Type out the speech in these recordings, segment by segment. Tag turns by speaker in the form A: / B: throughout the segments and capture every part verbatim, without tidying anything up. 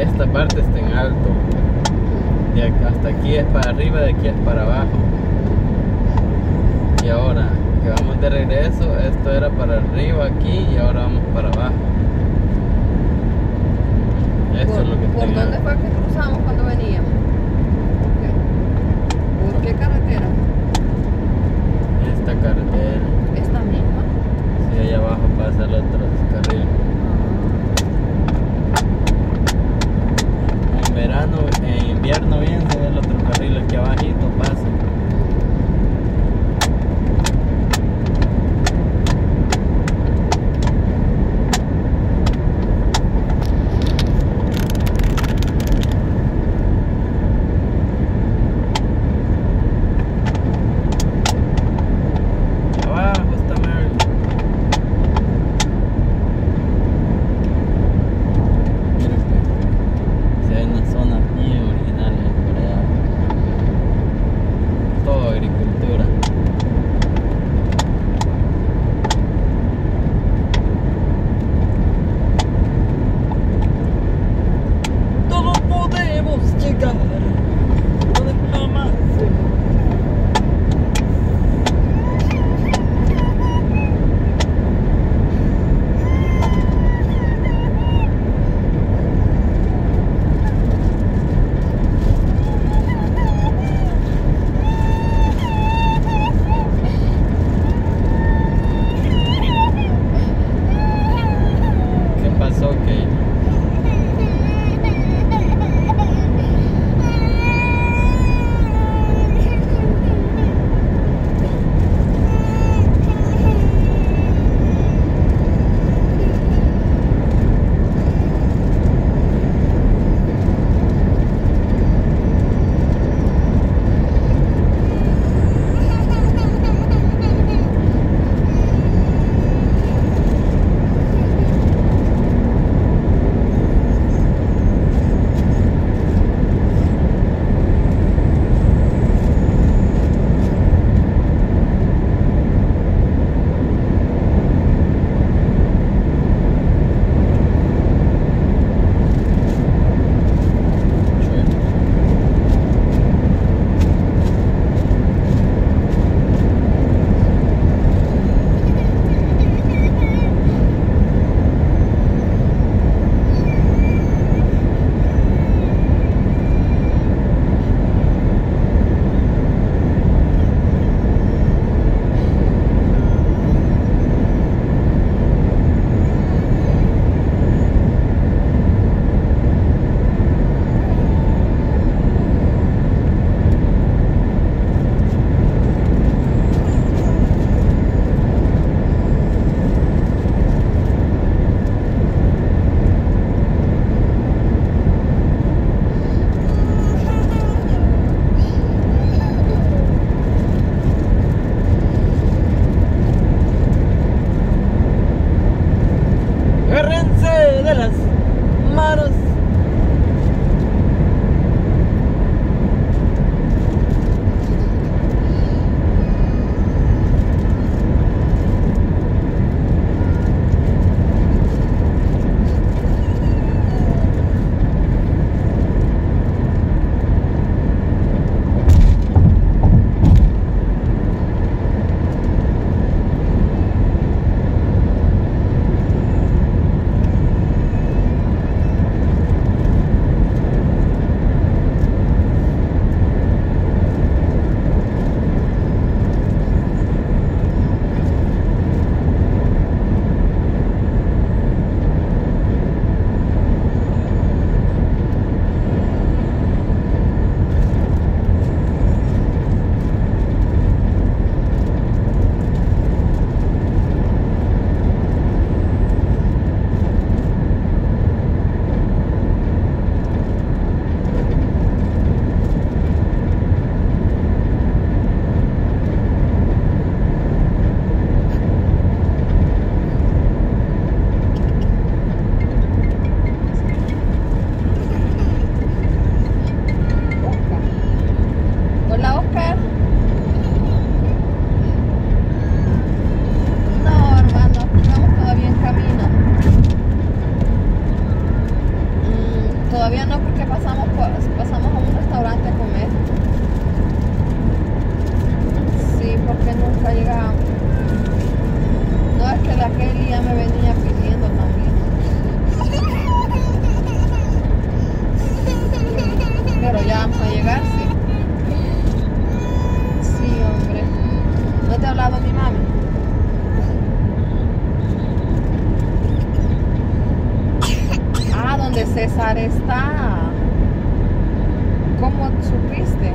A: esta parte está en alto. De acá hasta aquí es para arriba, de aquí es para abajo. Y ahora que vamos de regreso, esto era para arriba aquí y ahora vamos para abajo. Esto
B: ¿Por,
A: es lo que está
B: ¿por
A: en
B: dónde
A: alto.
B: fue que cruzamos cuando veníamos? ¿Por qué, ¿Por qué carretera?
A: Esta carretera.
B: Esta misma.
A: Sí, allá abajo pasa el otro carril. En verano, en invierno bien se ve el otro carril aquí abajito pasa. Abajo está Mary. Mira que si hay una zona bien original ahí por allá. Todo agricultura. Todos podemos llegar donde jamás se... ¿Qué pasó, Kate? Agárrense de las manos.
B: todavía no, porque pasamos por, pasamos a un restaurante a comer. Sí, porque nunca llegamos. No, es que la Kelly ya me venía pidiendo también. Pero ya vamos a llegar, sí. Sí, hombre. ¿No te ha hablado mi mami? Ah, donde César está. ¿Cómo supiste?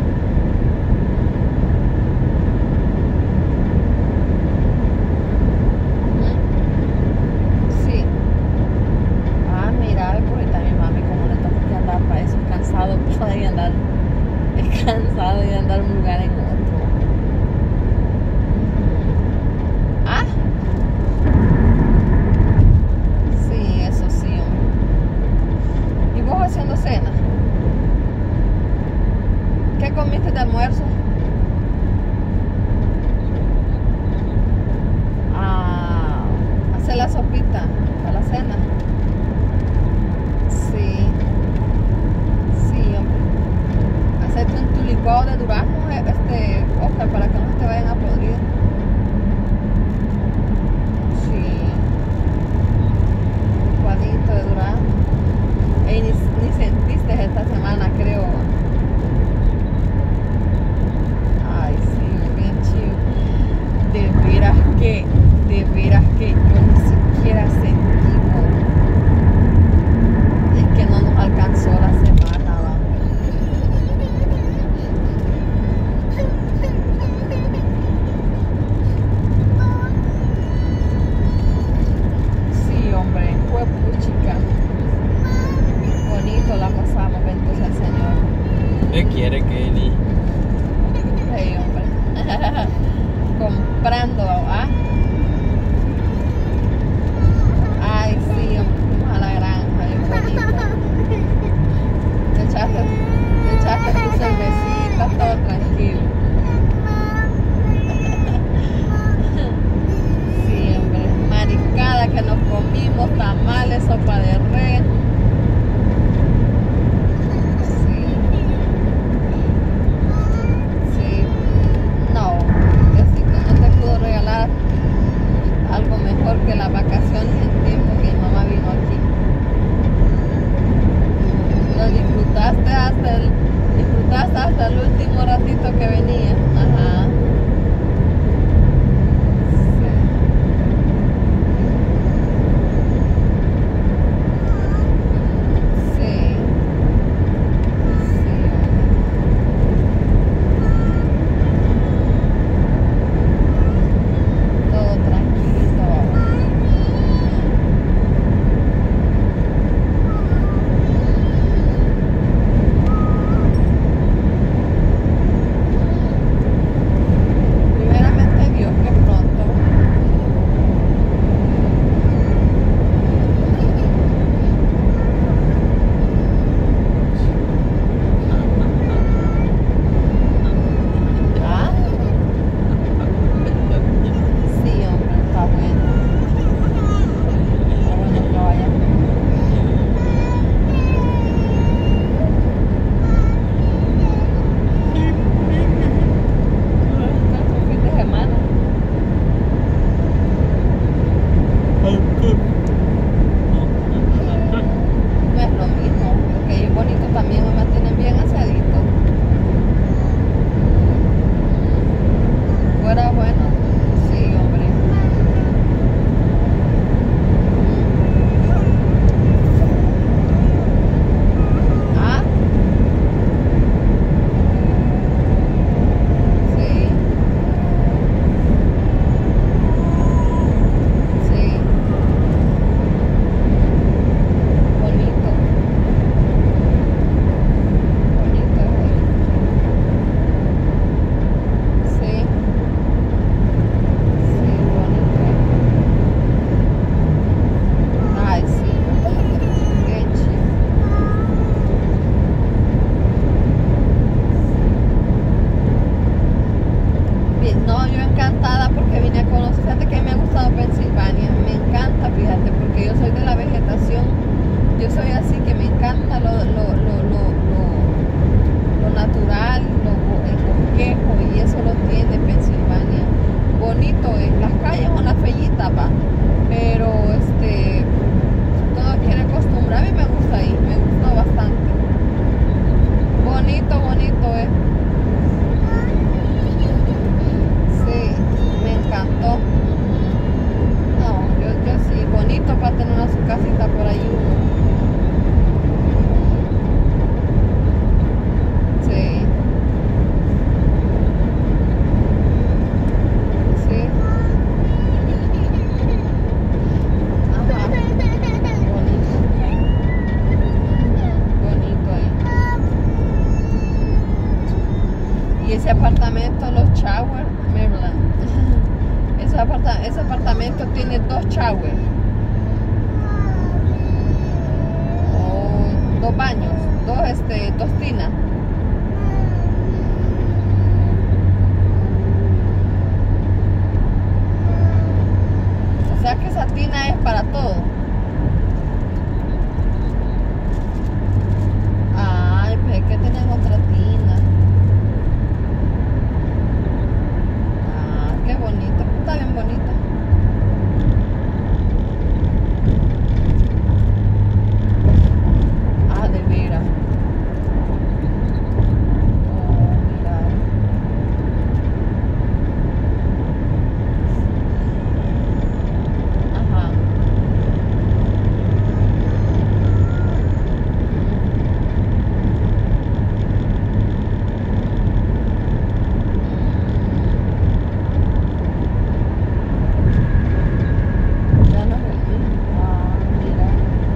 B: Sí. Ah, mira, pues también mami, como le toca que andar para eso, cansado, puede andar, es cansado de andar de un lugar en otro. Ah, sí, eso sí, hombre. ¿Y vos haciendo cena? ¿Qué comiste de almuerzo? Ah, hacer la sopita para la cena. Sí, sí, hombre. Hacerte un tu licuado de durazno, este, Oscar, para que no te vayan a podrir. Sí, un licuadito de durazno. Ey, ni, ni sentiste esta semana, creo. Ay, sí, bien chido. De veras que, de veras que yo ni siquiera sentimos. Es que no nos alcanzó la semana, va. Sí, hombre, fue puchica. Bonito la pasamos, bendito sea el Señor.
A: ¿Qué quiere Kelly?
B: Hey, hombre. Comprando, ¿ah? Ay, sí, hombre, fuimos a la granja, bien bonito. Te echaste, te echaste tu cervecita, todo tranquilo. Sí, hombre, maricada que nos comimos, tamales, sopa de res. Sí, sí. No, Diosito no te pudo regalar algo mejor que las vacaciones en tiempo que mi mamá vino aquí. Lo disfrutaste hasta el, disfrutaste hasta el último ratito que venía. Ajá. Sí. Sí. Sí. Todo tranquilito. encanta lo, lo, lo, lo, lo, lo natural, lo, el bosquejo, y eso lo tiene Pensilvania. Bonito es, las calles son las fellitas, va, pero este, todo quiere acostumbrar. A mí me gusta ahí, me gustó bastante. Bonito, bonito es. Sí, me encantó. No, yo, yo sí, bonito para tener una su casita por ahí. Sí. Sí. Ajá. Bonito. Bonito ahí. Y ese apartamento, los Shower, Maryland. Ese, aparta, ese apartamento tiene dos showers. O dos baños, dos, este, dos tinas. O sea que esa tina es para todo. Ay, pues que tienen otra tina. Ah, qué bonito. Está bien bonito. Ah, de veras. Oh, mira. Ajá. Ya no es el mismo. Ah, mira.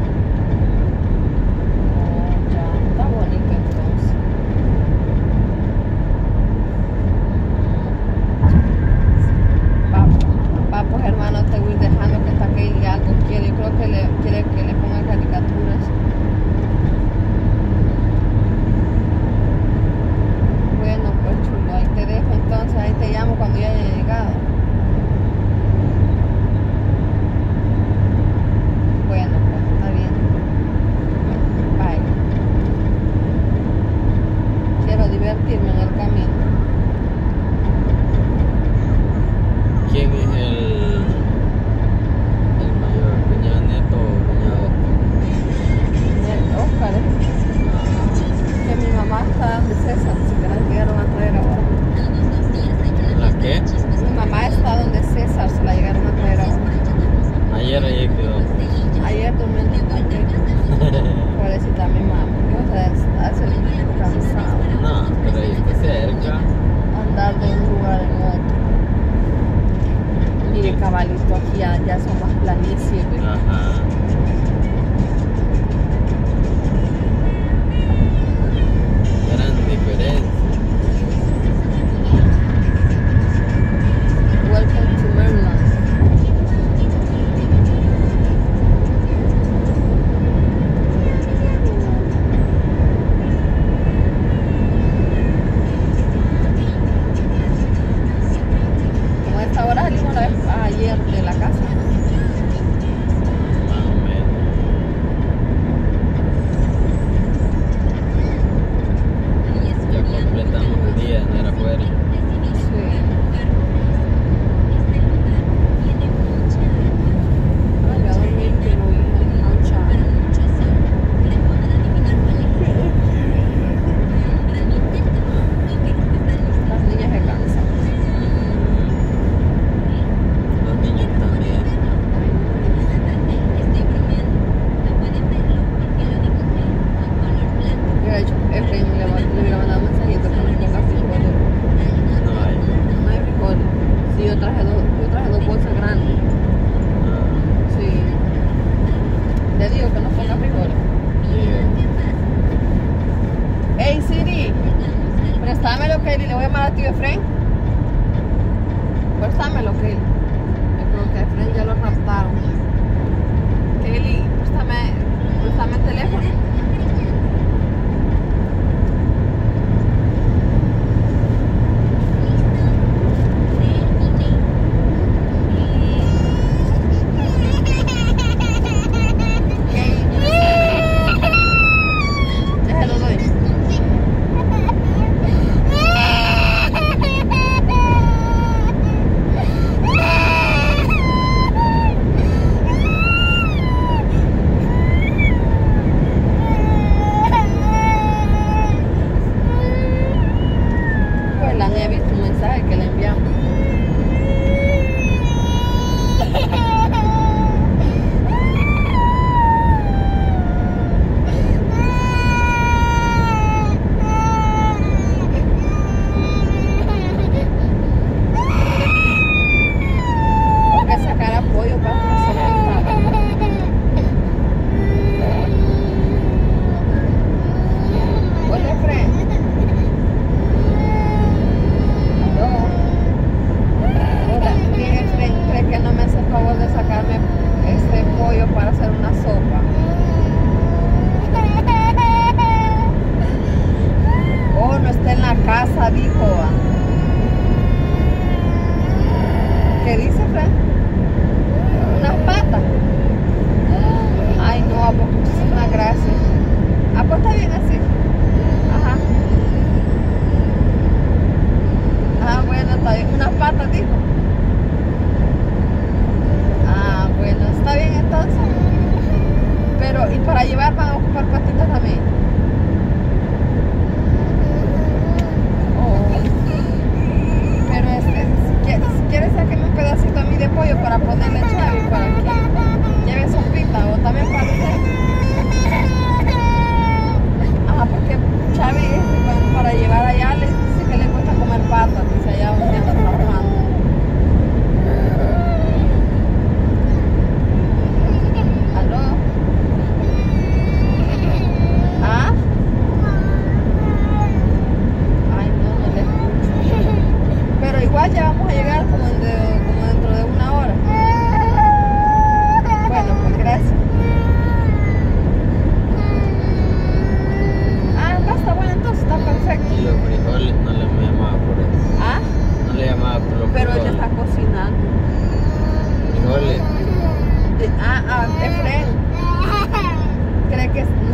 B: Oh, ya. Está bonito entonces. Papo, papos hermanos, te voy dejando que está aquí y algo quiere. Yo creo que le quiere que le ponga caricaturas. Bueno, pues chulo, ahí te dejo entonces, ahí te llamo cuando ya haya llegado. Bueno, pues está bien. Bye. Quiero divertirme en el camino.
A: ¿Quién es el, el mayor? ¿Cuñado Neto o cuñado
B: Oscar,
A: Oscar?
B: ¿eh? Que mi mamá está donde César, si que la llegaron a traer ahora.
A: ¿La qué?
B: Mi mamá está donde César, se la llegaron a traer ahora.
A: Ayer, ayer quedó.
B: Ayer durmiendo en la cama. Pobrecita mi mamá, o sea, hace cansado
A: No, pero ahí está cerca.
B: andar de un lugar en otro. Mire, cabalito, aquí ya, ya son más planicies, ¿ve?
A: Ajá. Gran diferencia.
B: Welcome to Maryland. Como a esta hora salimos la vez ayer de la casa.
A: Más o menos. Ya completamos el día de andar afuera.
B: Sí. Ay, a dormir que no iba a canchar. Las niñas se cansan.
A: Los niños también.
B: Yo he hecho, Efraín le va- le hubiera mandado un mensajito que nos ponga frijoles.
A: No hay.
B: No hay frijoles. Sí, yo traje dos, yo traje dos bolsas grandes.
A: Ah,
B: Sí. Le digo que nos ponga frijoles.
A: sí.
B: Hey Siri, préstamelo, Kelly. Le voy a llamar a tío Efraín. Préstamelo, Kelly. Yo creo que a Efraín ya lo raptaron. Kelly, préstame, préstame el teléfono.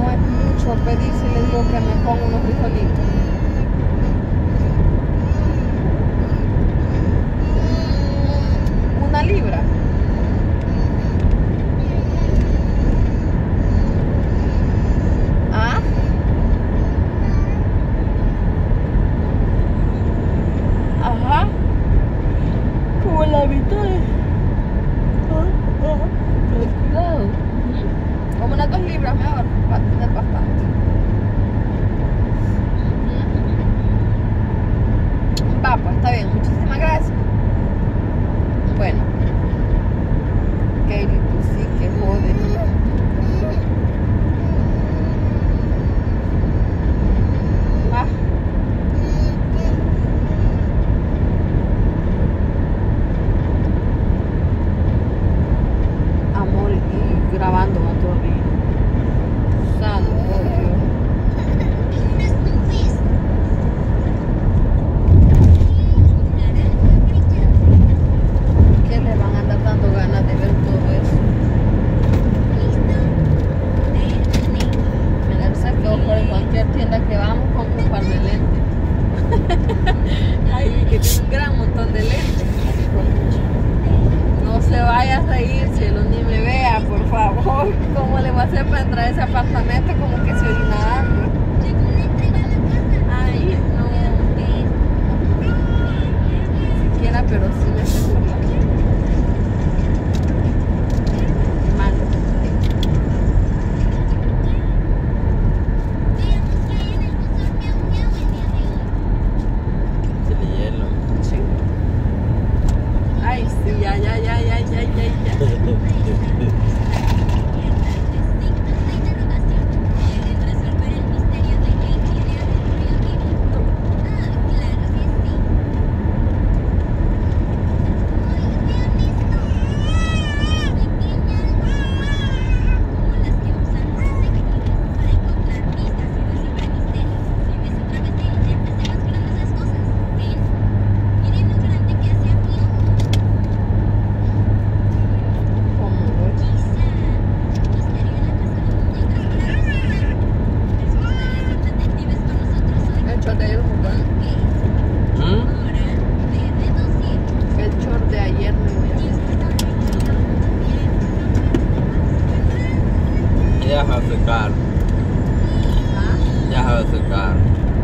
B: no es mucho pedir si le digo que me ponga unos frijolitos. Una libra. ¿Ah? Ajá. Como la mitad de... Cuidado. Como unas dos libras mejor, para tener bastante. Va, pues está bien, muchísimas gracias. Bueno. Katie, tú sí que jodes. Ah. Amor, y grabando va todavía. Santo Dios. ¿Qué le van a andar dando ganas de ver todo eso? Mira, se quedó por cualquier tienda que vamos con un par de lentes. Ay, que tiene un gran montón de lentes. No se vaya a reír, cielo, ni me vea, por favor. ¿Cómo le va a hacer para entrar a ese apartamento como que se orina algo? Ay, no. Siquiera, pero sí me hace burlar. Malo.
A: Tiene hielo.
B: Sí. Ay, sí, ya, ya, ya, ya, ya, ya, ya.
A: Ya have the car. Ya have the car.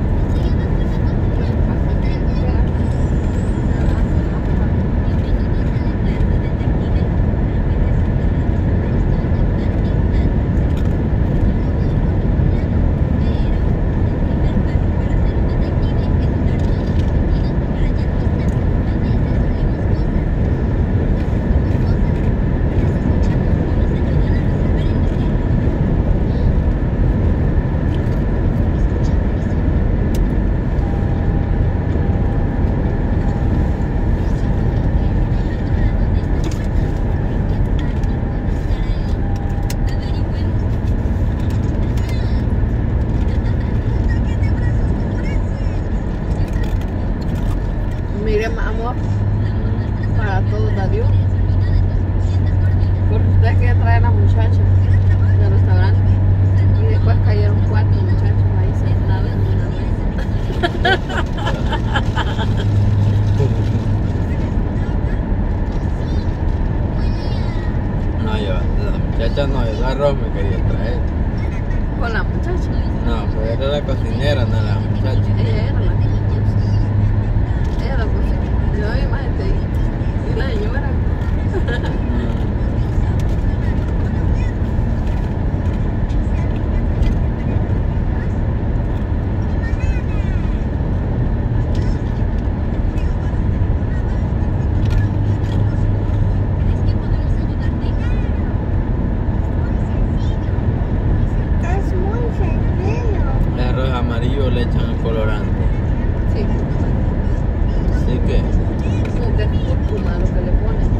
B: Miren, amor, para todos da Dios. Porque ustedes quieren traer a la muchacha del restaurante y después cayeron cuatro muchachos ahí sentados en una mesa.
A: No, yo, la muchacha no, yo arroz me quería traer.
B: Con la muchacha.
A: No, pues era la cocinera, no la muchacha.
B: Ella era la que ella la cocinera. Yo vi más gente ahí. Y la señora.
A: Amarillo le echan el colorante.
B: Sí.
A: Así que.
B: Como que es cúrcuma lo que le ponen.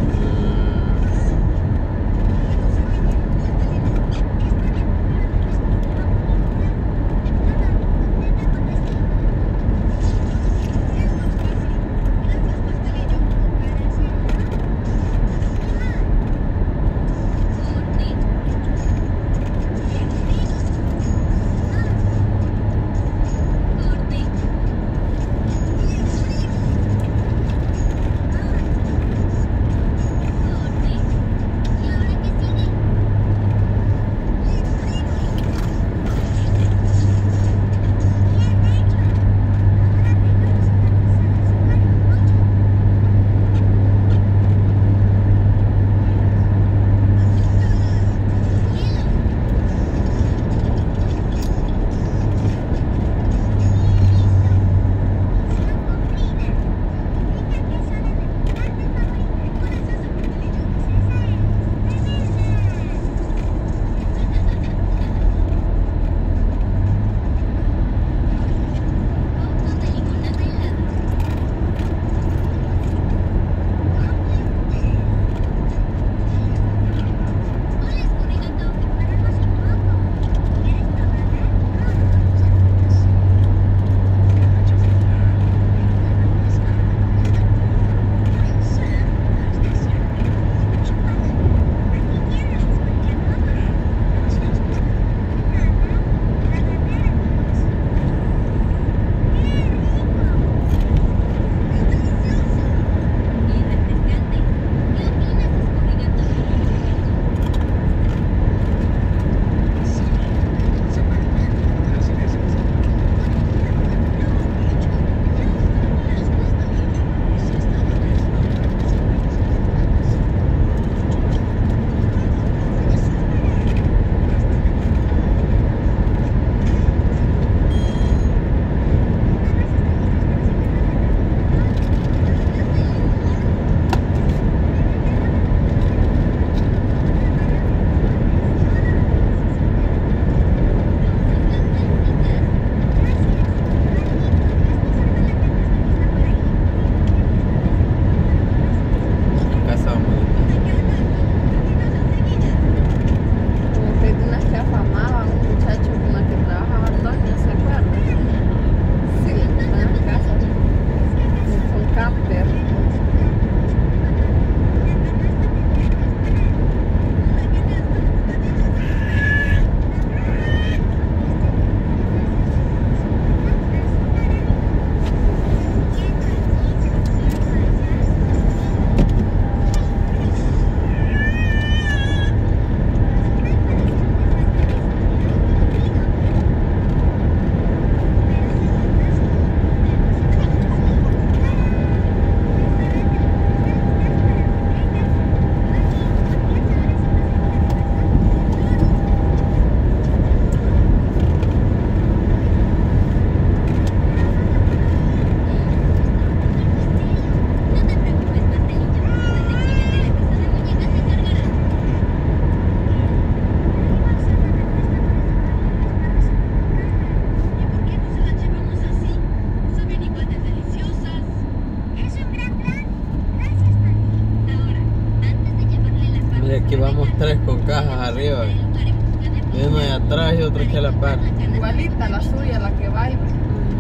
A: tres con cajas arriba. Y uno de atrás y otro aquí a la par.
B: Igualita la suya, la que va y va.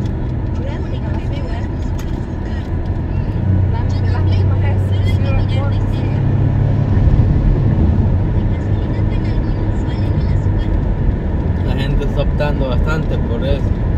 B: La- de las mismas es, sí, recuerdo, sí.
A: La gente está optando bastante por eso.